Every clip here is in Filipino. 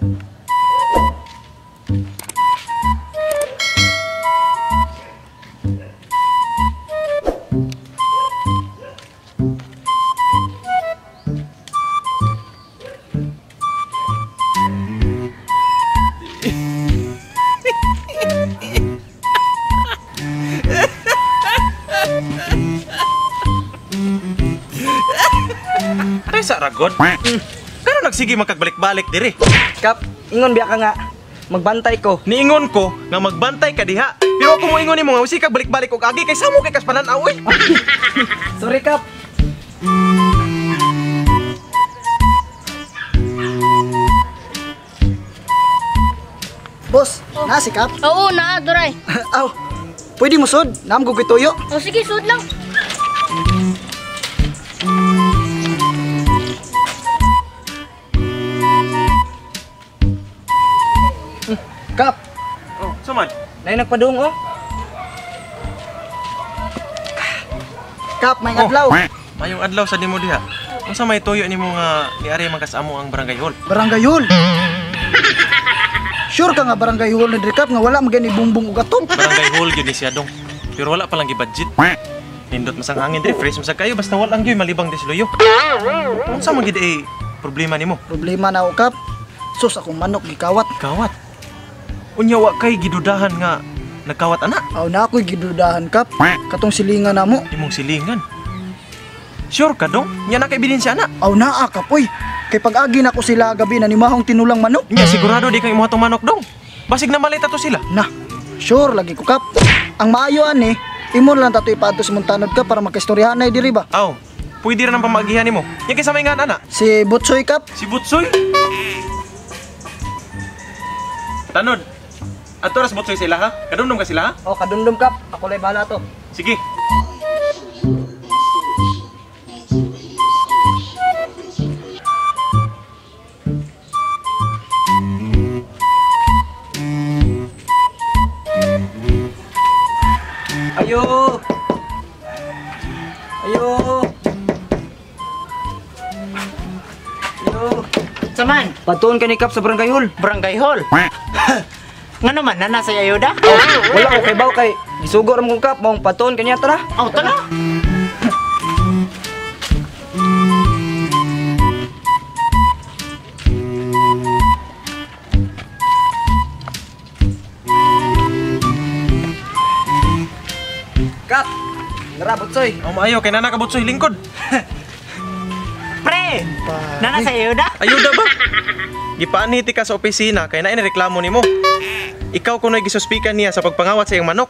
Sa ragod? Kano nagsige makagbalik-balik diri? Kap, ingon biya ka nga. Magbantay ko. Niingon ko nga magbantay ka diha. Pero ako mo ingon nimo nga usi kag balik-balik og agi kay samo kay kas pananaw oy. Sorry, Kap. Boss, na si Kap? Oo, naa, Duray. Aw, pwede mo sud? Naam ko tuyo. O sige, suot lang. Kap, Oh, suman. nay nagpadung oh. Kap, may adlaw. Mayong adlaw sa nimo diha. Unsa may tuyo nimo nga niari magkasamo ang barangay hall? Barangay hall. Sure ka nga barangay hall ni Kap nga wala magani bumbong ug atom. Barangay hall gyud ni siya dong. Pero wala pa lang gi-budget. Nindot masang hangin diri, fresh masag kayo basta wala lang gyud malibang di siloyo. Unsa man gid problema nimo? Problema na ako, Kap. Sus akong manok gikawat. Kawat. Unya wa kay gidudahan nga nagkawat ana. Aw na ako'y gidudahan, Kap. Katong silingan namo. Imong silingan. Sure ka dong? Nya na kay ebidensya na. Aw naa, Kap, oy. Kay pag-agi na ko sila gabi na nimahong tinulang manok. Nya sigurado di kay imong hatong manok dong. Basig na malita to sila. Na, sure lagi ko, Kap. Ang maayo ani, imo lang tato ipadto sa muntanod ka para magkaistoryahan na diri ba? Aw, pwede ra nang pamagihan nimo. Nya kay sa may nga ana. Si Butsoy, Kap. Si Butsoy. Tanod. Ato ras Butsoy sila ha. Kadumdum ka sila ha. Oh, kadundom, Kap. Ako lay bahala to. Sige. Ayo. Ayo. Ayo. Saman, Patuon ka ni Kap sa barangay hall. barangay hall. Nga naman, na nasa ayuda? Wala ko kay baw kay isugo ra mo Kap, maong patuon kanya tara. Oh, tala. Kap. Dara Butsoy. Aw maayo kay nana ka Butsoy lingkod. Pre, na nasa ayuda? Ayuda ba? Gipaaniti ka sa opisina kay naay reklamo nimo. Ikaw kunoy gisuspikan niya sa pagpangawat sa iyang manok.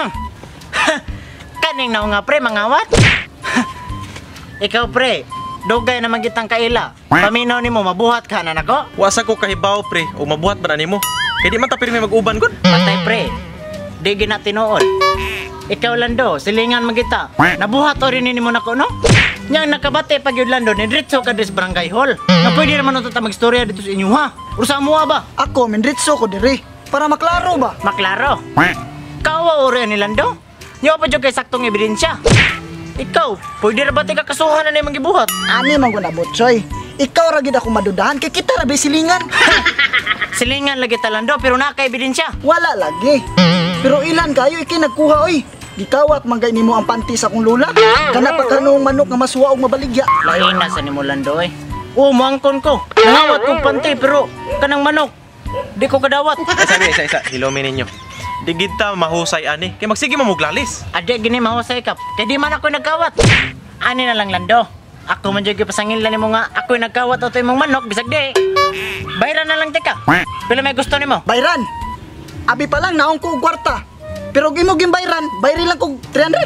Kaning na nga pre, mangawat. Ikaw pre, dugay naman kitang kaila. Paminaw nimo mabuhat ka na nako. Wasa ko kahibaw pre o mabuhat ba na nimo? Kay di man ta pirmi mag-uban gud. Patay pre, di gina tinuod. Ikaw lando, silingan magita. Nabuhat o rin nimo nako no? Yang nakabate pag yun lando, nidritso ka dis barangay hall. Na pwede naman ito magstorya dito sa inyo ha. Urusa mo ba? Ako mindritso ko diri para maklaro ba? Maklaro. Kawa o rin ni lando? Nyo pa dyan kay saktong ebidensya. Ikaw, pwede na ba ka kasuhan na na yung magibuhat? Ani man ko na Butsoy. Ikaw ra gid ako madudahan kay kita ra silingan. Silingan lagi talando pero naka-ebidensya. Wala lagi. Pero ilan kayo iki nagkuha oy. Gikawat manggay nimo ang panty sa akong lula. Kana pa kanong manok nga masuwa og mabaligya. Lain na sa nimo lando eh. Oh, mangkon ko. Nangawat kong panty pero kanang manok. Di ko kadawat. Sabi isa hilomin ninyo. Di kita mahusay ani kay magsige mo muglalis. Ade gini mahusay kap. Kaya di man ako nagkawat. Ani na lang lando. Ako man jud pasangil na nimo nga ako nagkawat o imong manok bisag di. Bayran na lang tika. Pila may gusto nimo? Bayran. Abi pa lang naong ko og kwarta. Pero gimo gimbayran, bayri lang kog 300.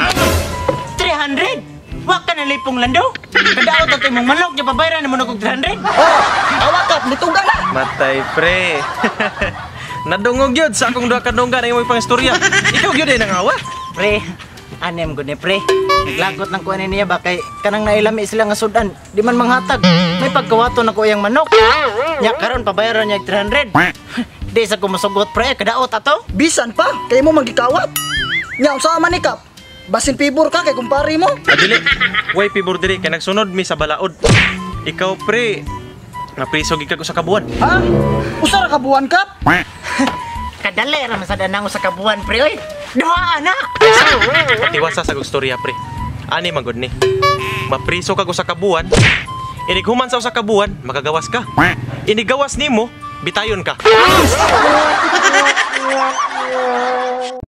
300? Wa ka na lipong lando? Kadaot o imong manok di pa bayran nimo nagog 300? Oh, awakap nituga na. Matay pre. Nadungog yun sa akong duha kadunggan ang imong pangistorya. Ikaw gyud ay nangawa. Pre, anem gud ni pre. Naglagot ng kuan niya ba kay kanang nailami sila nga sudan. Di man manghatag. May pagkawato na ko iyang manok. Nya karon pabayaran niya 300. Di sa kumusugot pre, kadaot ato. Bisan pa, kay mo magikawat. Nya unsa man ni Kap? Basin pibor ka kay kumpari mo. Adili. Way pibor diri kay nagsunod mi sa balaod. Ikaw pre, nga priso gid kag usa ka buwan. Ha? Usa ra kabuan kap. Kadali ra masada nang sa kabuan pre oy. Duha na. Patiwasa sa kong storya, pre. Ani man gud ni. Mapriso ka ko sa kabuan. Inighuman sa usa ka buwan, makagawas ka. Inigawas nimo, bitayon ka.